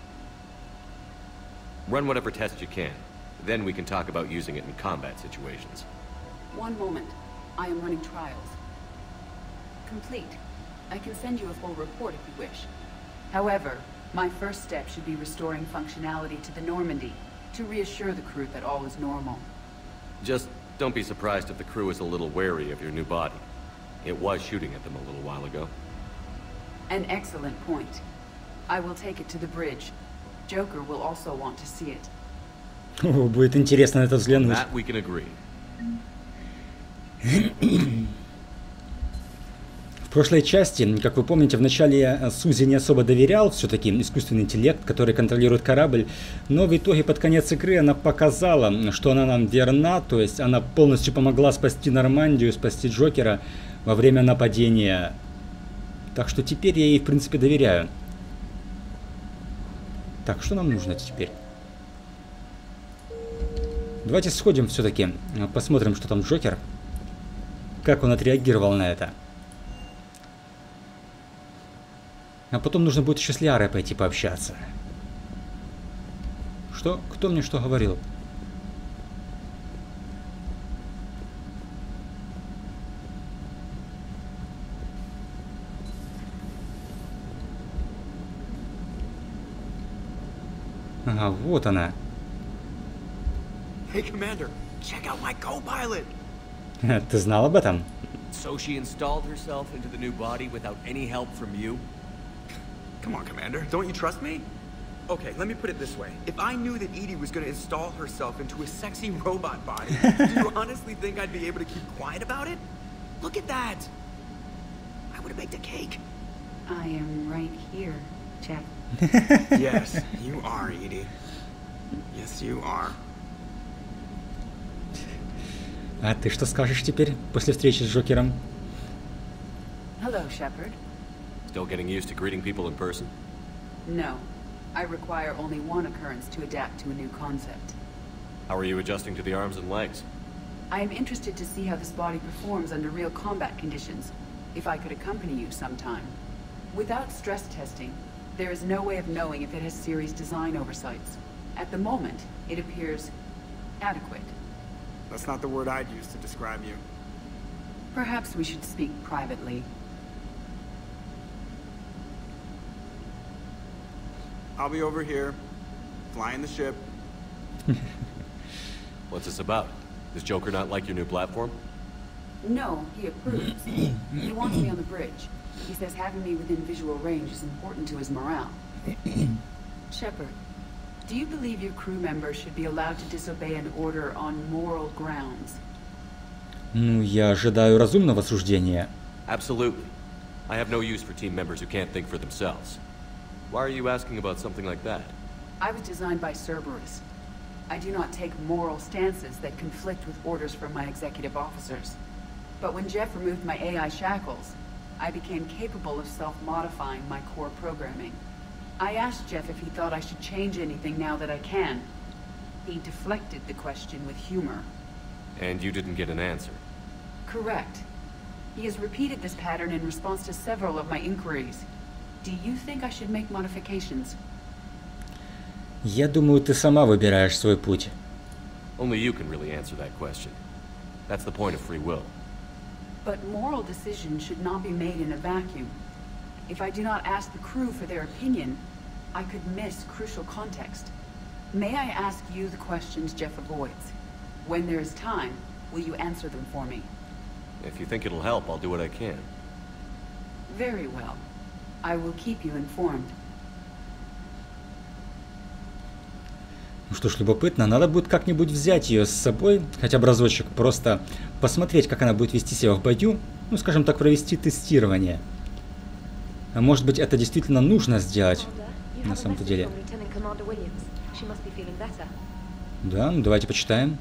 S5: Run whatever tests you can. Then we can talk about using it in combat situations.
S16: One moment. I am running trials. Complete. I can send you a full report if you wish. However, my first step should be restoring functionality to the Normandy, to reassure the crew that all is normal.
S5: Just don't be surprised if the crew is a little wary of your new body. It was shooting at them a little while ago.
S16: An excellent point. I will take it to the bridge. Joker will also want to see it.
S6: Будет интересно это взглянуть.
S5: That we can agree.
S6: В прошлой части, как вы помните, вначале Сузи не особо доверял, все-таки искусственный интеллект, который контролирует корабль, но в итоге под конец игры она показала, что она нам верна, то есть она полностью помогла спасти Нормандию, спасти Джокера во время нападения. Так что теперь я ей, в принципе, доверяю. Так, что нам нужно теперь? Давайте сходим все-таки, посмотрим, что там Джокер, как он отреагировал на это. А потом нужно будет еще с Лиарой пойти пообщаться. Что? Кто мне что говорил? Ага, вот она.
S8: Hey, Commander, check out my co-pilot.
S6: Ты знал об этом?
S5: So she installed herself into the new body without any help from you?
S8: Come on, Commander. Don't you trust me? Okay, let me put it this way. If I knew that Edie was going to install herself into a sexy robot body, do you honestly think I'd be able to keep quiet about it? Look at that! I would have baked a cake.
S16: I am right here, Jeff.
S8: Yes, you are, Edie. Yes, you are.
S6: А ты что скажешь теперь после встречи с Джокером?
S16: Hello, Shepard.
S5: Still getting used to greeting people in person?
S16: No. I require only one occurrence to adapt to a new concept.
S5: How are you adjusting to the arms and legs?
S16: I am interested to see how this body performs under real combat conditions, if I could accompany you sometime. Without stress testing, there is no way of knowing if it has serious design oversights. At the moment, it appears adequate.
S8: That's not the word I'd use to describe you.
S16: Perhaps we should speak privately.
S8: I'll be over here, flying the ship.
S5: What's this about? Does Joker not like your new platform?
S16: No, he approves. He wants me on the bridge. He says having me within visual range is important to his morale. Shepard, do you believe your crew members should be allowed to disobey an order on moral grounds?
S6: Ну, я ожидаю разумного суждения.
S5: Absolutely. I have no use for team members who can't think for themselves. Why are you asking about something like that?
S16: I was designed by Cerberus. I do not take moral stances that conflict with orders from my executive officers. But when Jeff removed my AI shackles, I became capable of self-modifying my core programming. I asked Jeff if he thought I should change anything now that I can. He deflected the question with humor.
S5: And you didn't get an answer?
S16: Correct. He has repeated this pattern in response to several of my inquiries. Do you think I should make modifications?
S6: Я думаю, ты сама выбираешь свой путь.
S5: Only you can really answer that question. That's the point of free will.
S16: But moral decisions should not be made in a vacuum. If I do not ask the crew for their opinion, I could miss crucial context. May I ask you the questions Jeff avoids? When there is time, will you answer them for me?
S5: If you think it'll help, I'll do what I can.
S16: Very well. I will keep you informed.
S6: Ну что ж, любопытно. Надо будет как-нибудь взять ее с собой, хотя бы разочек, просто посмотреть, как она будет вести себя в бою. Ну, скажем так, провести тестирование. А может быть, это действительно нужно сделать, на самом-то деле. Да, ну давайте почитаем.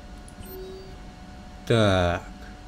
S6: Так.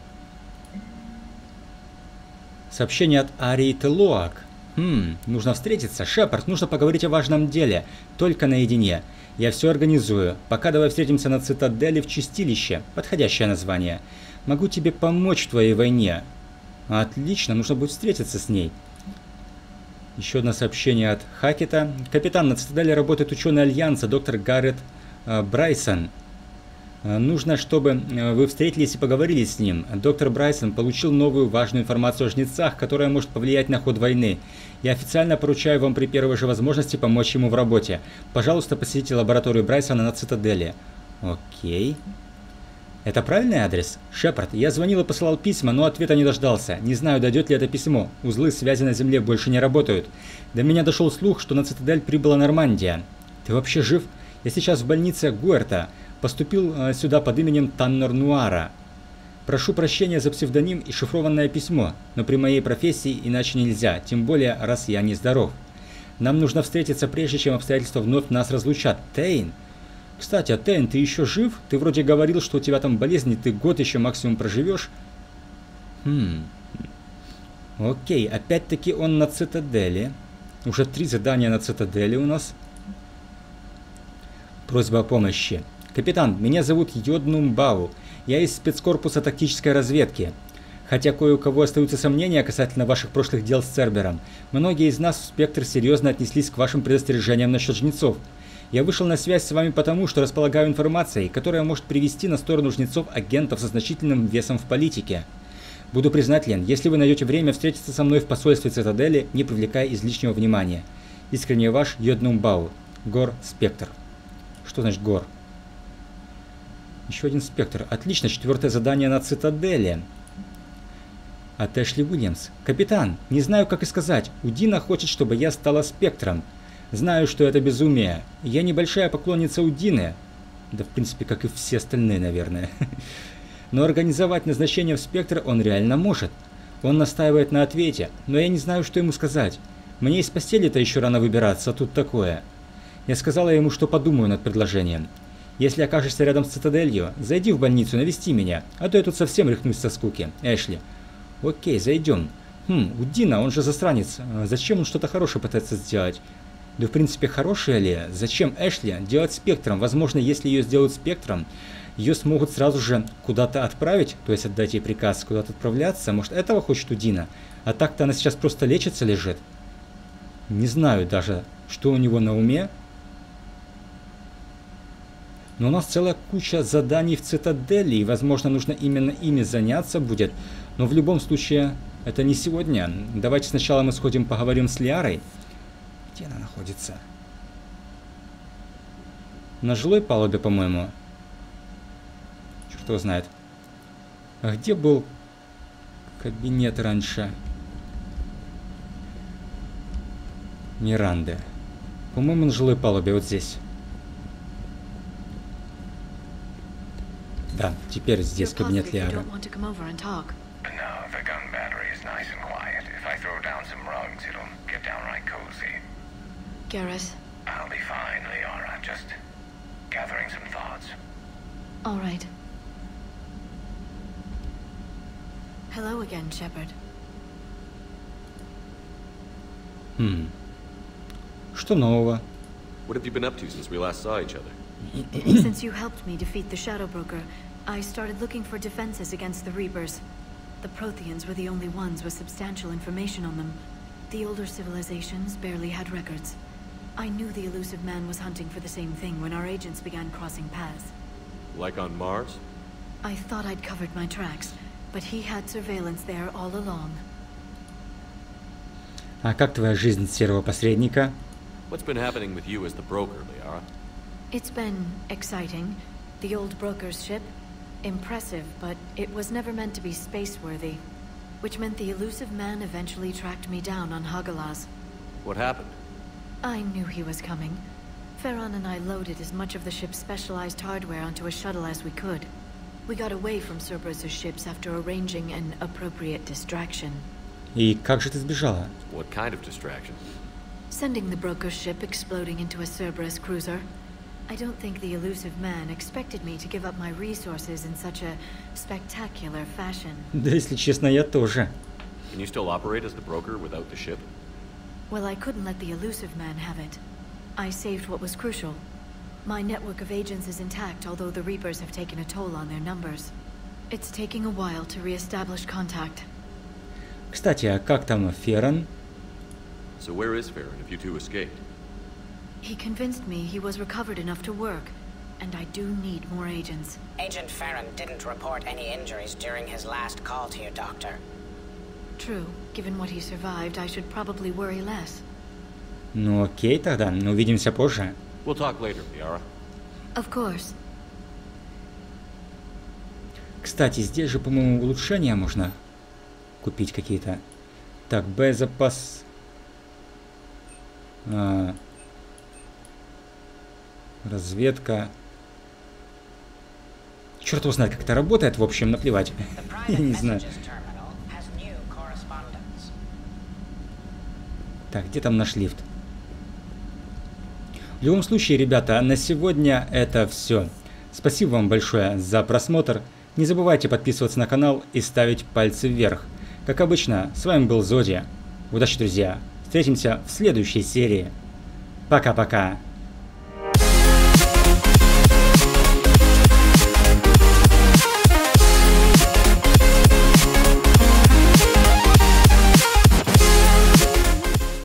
S6: Сообщение от Арии Телоак. Нужно встретиться. Шепард, нужно поговорить о важном деле. Только наедине. Я все организую. Пока давай встретимся на Цитадели в Чистилище. Подходящее название. Могу тебе помочь в твоей войне. Отлично, нужно будет встретиться с ней. Еще одно сообщение от Хакета. Капитан, на Цитадели работает ученый Альянса, доктор Гаррет Брайсон. Нужно, чтобы вы встретились и поговорили с ним. Доктор Брайсон получил новую важную информацию о жнецах, которая может повлиять на ход войны. Я официально поручаю вам при первой же возможности помочь ему в работе. Пожалуйста, посетите лабораторию Брайсона на Цитадели. Окей. Это правильный адрес? Шепард, я звонил и посылал письма, но ответа не дождался. Не знаю, дойдет ли это письмо. Узлы связи на Земле больше не работают. До меня дошел слух, что на Цитадель прибыла Нормандия. Ты вообще жив? Я сейчас в больнице Гуэрта. Поступил сюда под именем Таннер Нуара. Прошу прощения за псевдоним и шифрованное письмо, но при моей профессии иначе нельзя, тем более, раз я нездоров. Нам нужно встретиться, прежде чем обстоятельства вновь нас разлучат. Тейн! Кстати, Тейн, ты еще жив? Ты вроде говорил, что у тебя там болезнь, и ты год еще максимум проживешь. Окей, опять-таки он на Цитадели. Уже 3 задания на Цитадели у нас. Просьба о помощи. Капитан, меня зовут Йоднум Бау. Я из спецкорпуса тактической разведки. Хотя кое у кого остаются сомнения касательно ваших прошлых дел с Цербером, многие из нас в Спектр серьезно отнеслись к вашим предостережениям насчет жнецов. Я вышел на связь с вами потому, что располагаю информацией, которая может привести на сторону жнецов агентов со значительным весом в политике. Буду признателен, если вы найдете время встретиться со мной в посольстве Цитадели, не привлекая излишнего внимания. Искренне ваш Йоднум Бау. Гор Спектр. Что значит Гор? Еще один Спектр. Отлично, 4-е задание на Цитадели. От Эшли Уильямс. Капитан, не знаю, как и сказать. Удина хочет, чтобы я стала Спектром. Знаю, что это безумие. Я небольшая поклонница Удины. Да, в принципе, как и все остальные, наверное. Но организовать назначение в Спектр он реально может. Он настаивает на ответе, но я не знаю, что ему сказать. Мне из постели-то еще рано выбираться, а тут такое. Я сказала ему, что подумаю над предложением. Если окажешься рядом с Цитаделью, зайди в больницу, навести меня, а то я тут совсем рехнусь со скуки. Эшли. Окей, зайдем. Удина, он же засранец. Зачем он что-то хорошее пытается сделать? Да, в принципе, хорошее ли? Зачем Эшли делать Спектром? Возможно, если ее сделают Спектром, ее смогут сразу же куда-то отправить, то есть отдать ей приказ куда-то отправляться. Может, этого хочет Удина? А так-то она сейчас просто лечится, лежит. Не знаю даже, что у него на уме. Но у нас целая куча заданий в Цитадели, и, возможно, нужно именно ими заняться будет. Но в любом случае, это не сегодня. Давайте сначала мы сходим поговорим с Лиарой. Где она находится? На жилой палубе, по-моему. Черт его знает. А где был кабинет раньше Миранды? По-моему, на жилой палубе, вот здесь. Да, теперь здесь кабинет Лиары.
S7: Garrus.
S17: I'll be fine, Liara. Just gathering some thoughts.
S7: All right. Hello again, Shepard.
S6: Что нового?
S9: What have you been up to since we last saw each other?
S7: Since you helped me defeat the Shadow Broker, I started looking for defenses against the Reapers. The Protheans were the only ones with substantial information on them. The older civilizations barely had records. I knew the Elusive Man was hunting for the same thing when our agents began crossing paths.
S9: Like on Mars?
S7: I thought I'd covered my tracks, but he had surveillance there all along.
S6: А как твоя жизнь серого посредника?
S9: What's been happening with you as the broker, Liara?
S7: It's been exciting. The old broker's ship, impressive, but it was never meant to be space-worthy. Which meant the Elusive Man eventually tracked me down on Hagalaz.
S9: What happened?
S7: I knew he was coming. Ferron and I loaded as much of the ship's specialized hardware onto a shuttle as we could. We got away from Cerberus' ships after arranging an appropriate distraction.
S6: И как же ты сбежала?
S9: What kind of distraction?
S7: Sending the broker's ship exploding into a Cerberus cruiser. I don't think the Elusive Man expected me to give up my resources in such a spectacular fashion.
S6: Да, если честно, я тоже.
S9: Can you still operate as the broker without the ship?
S7: Well, I couldn't let the Elusive Man have it. I saved what was crucial. My network of agents is intact, although the Reapers have taken a toll on their numbers. It's taking a while to re-establish contact.
S6: Кстати, а как там Феррон?
S18: So where is Farron if you two escaped?
S7: He convinced me he was recovered enough to work, and I do need more agents.
S19: Agent Farron didn't report any injuries during his last call to you, Doctor.
S7: True. Given what he survived, I should probably worry less.
S6: Ну окей тогда, увидимся позже.
S18: We'll talk later, Liara.
S7: Of course.
S6: Кстати, здесь же, по-моему, улучшения можно купить какие-то. Так, боезапас. Разведка. Черт его знает, как это работает, в общем, наплевать. Я не знаю. Так, где там наш лифт? В любом случае, ребята, на сегодня это все. Спасибо вам большое за просмотр. Не забывайте подписываться на канал и ставить пальцы вверх. Как обычно, с вами был Зодия. Удачи, друзья. Встретимся в следующей серии. Пока-пока.